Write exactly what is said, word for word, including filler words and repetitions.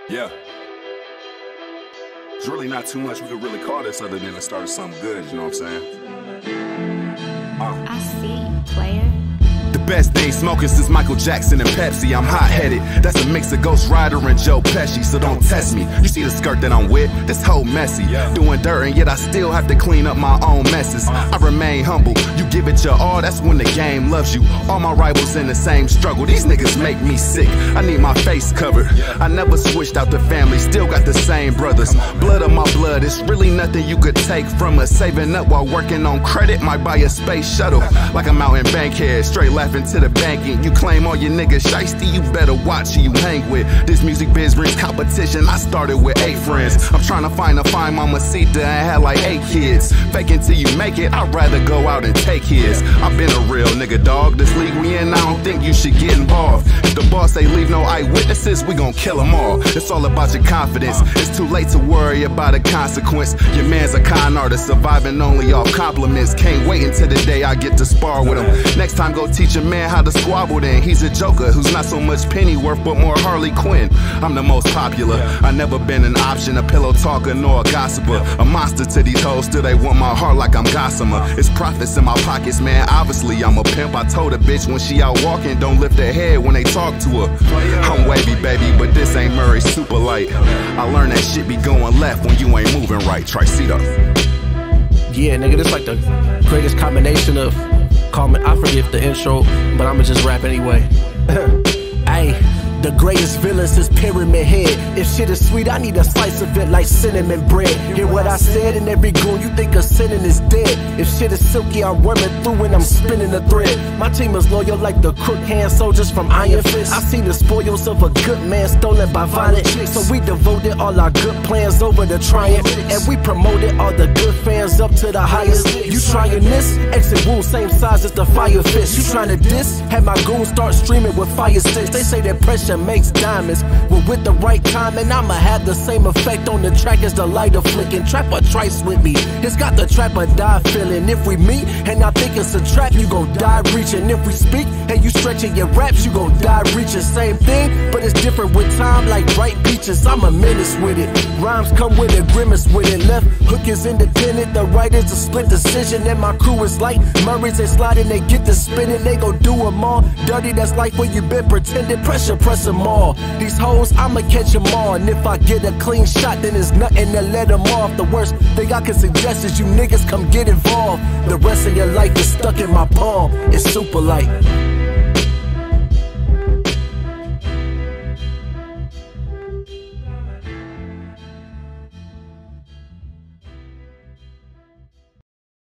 Yeah. There's really not too much we could really call this other than the start of something good, you know what I'm saying? Uh. I see, player. The best thing smoking since Michael Jackson and Pepsi. I'm hot-headed, that's a mix of Ghost Rider and Joe Pesci, so don't test me. You see the skirt that I'm with? This whole messy. Doing dirt and yet I still have to clean up my own messes. I remain humble, you give it your all, that's when the game loves you. All my rivals in the same struggle, these niggas make me sick. I need my face covered, I never switched out the family, still got the same brothers. Blood of my blood, it's really nothing you could take from us. Saving up while working on credit, might buy a space shuttle. Like I'm out in Bankhead, straight laughing to the banking. You claim all your niggas shiesty, you better watch who you hang with. This music biz brings competition, I started with eight friends. I'm trying to find a fine mamacita and had like eight kids. Faking till you make it, I'd rather go out and take his. I've been a real nigga, dog. This league we in, I don't think you should get involved. If the boss say leave no eyewitnesses, we gon' kill them all. It's all about your confidence, it's too late to worry about a consequence. Your man's a con artist, surviving only off compliments. Can't wait until the day I get to spar with him. Next time go teach a man how to squabble then. He's a joker who's not so much Pennyworth but more Harley Quinn. I'm the most popular, I never been an option, a pillow talker nor a gossiper. A monster to these hoes, still they want my heart like I'm Gossamer. It's profits in my pockets, man, obviously I'm a pimp. I told a bitch when she out walking, don't lift her head when they talk to her. I'm wavy, baby, but this ain't Murray Super Light. I learned that shit be going left when you ain't moving right. Tricito. Yeah, nigga, this like the greatest combination of comment. I forget the intro, but I'ma just rap anyway. Ayy. The greatest villains is Pyramid Head. If shit is sweet, I need a slice of it like cinnamon bread. Hear what I said in every goon, you think a sinning is dead. If shit is silky, I'm worming through when I'm spinning the thread. My team is loyal like the crook hand soldiers from Iron Fist. I see the spoils of a good man stolen by violent chicks. So we devoted all our good plans over to trying, and we promoted all the good fans up to the highest. You trying this? Exit wound same size as the fire fist. You trying to diss? Have my goons start streaming with fire sticks. They say that pressure makes diamonds, well with the right timing I'ma have the same effect on the track as the lighter flicking. Trap or trice with me, it's got the trap or die feeling. If we meet and I think it's a trap, you gon' die reaching. If we speak and you stretching your raps, you gon' die reaching. Same thing, but it's different with time like bright beaches. I'm a menace with it, rhymes come with a grimace with it. Left hook is independent, the right is a split decision. And my crew is like Murray's, they sliding, they get to spinning. They gon' do them all dirty, that's like where you been pretending. Pressure, press them all. These hoes, I'ma catch them all. And if I get a clean shot, then there's nothing to let them off. The worst thing I can suggest is you niggas come get involved. The rest of your life is stuck in my palm. It's super light.